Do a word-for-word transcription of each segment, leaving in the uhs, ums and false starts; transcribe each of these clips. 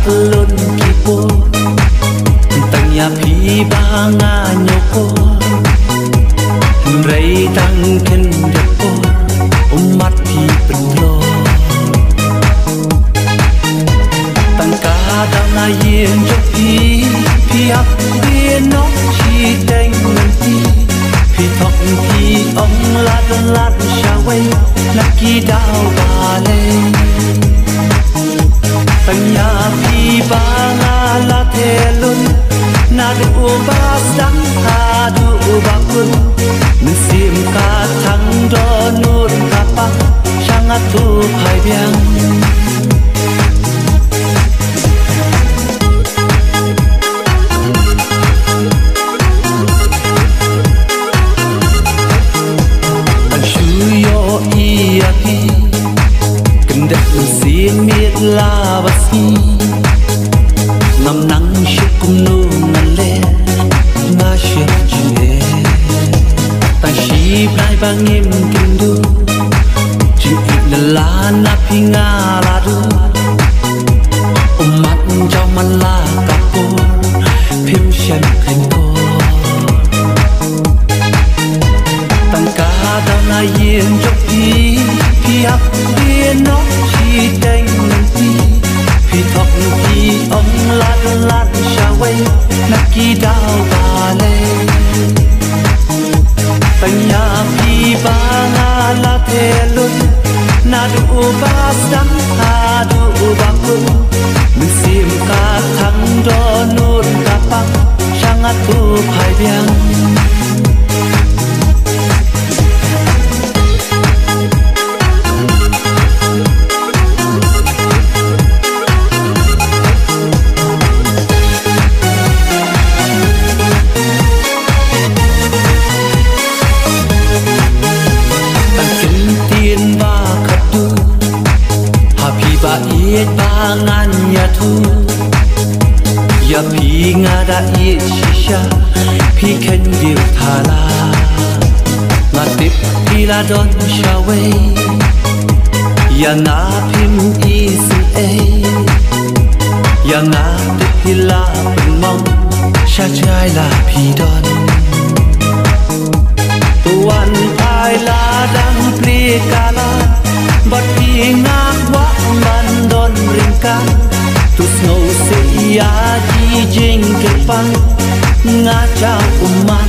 luôn kipo tanya phi ba nga nyoko rei tang ken depo umat phi pedlo tang ka da na yen jo phi phi hak bien no chi teng ti phi thok phi ong la la sha wei na ki dao ba le tanya phi ba nga la the lun na du ba sang ha du ba kun mình sim ka thang do nun ka pa sang a tu phai biang an shu yo i a pi cần đất sim miệt la ba si ngắm nắng chiếc cung nô ngàn lê nga chiếc chè tay chỉ bay ba nghiêm kinh đu chỉ ít là lá na phi nga la đu ôm mắt cho man la cà cô phim xem thành cô tăng ca đau na yên chốc đi khi hấp điên nó chỉ đánh ti phi thọc phi ông la la sha wei na ki dao ba le tanya phi ba nga la the lun na du ba sang ha du ba kun mình sim ka thang do nun ka pa sang a tu phai biang yết ba ngàn nhà thu ya phi nga da yết shisha phi khen điều tha la nga tip phi la don sha wei ya nga phim i sin e ya nga tip phi la bình mong sha chai la phi don tuan ai la dang pli kala bát phi nga wa man don ringka tu snow se ya di jing ke pang nga cha uman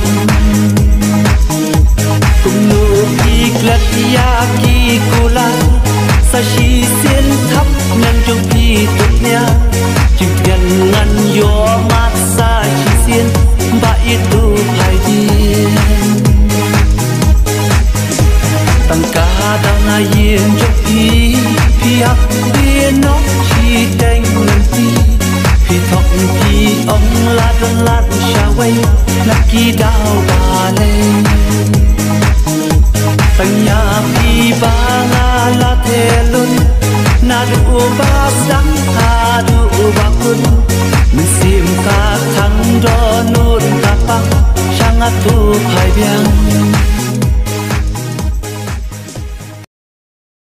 kum nu ki klat ya ki kula sa shi sen thap nang jong pi tut nya chim pian ngan yo mat sa chi sen ba i tu phai di tăng ca đau na yên chốc phi phi hắc bien nó chi teng ti phi thọc phi ông la la sha wei na ki dao ba le tanya phi ba nga la the lun na du ba sang ha du ba kun mình sim ka thang do nun ka pa sang a tu phai biang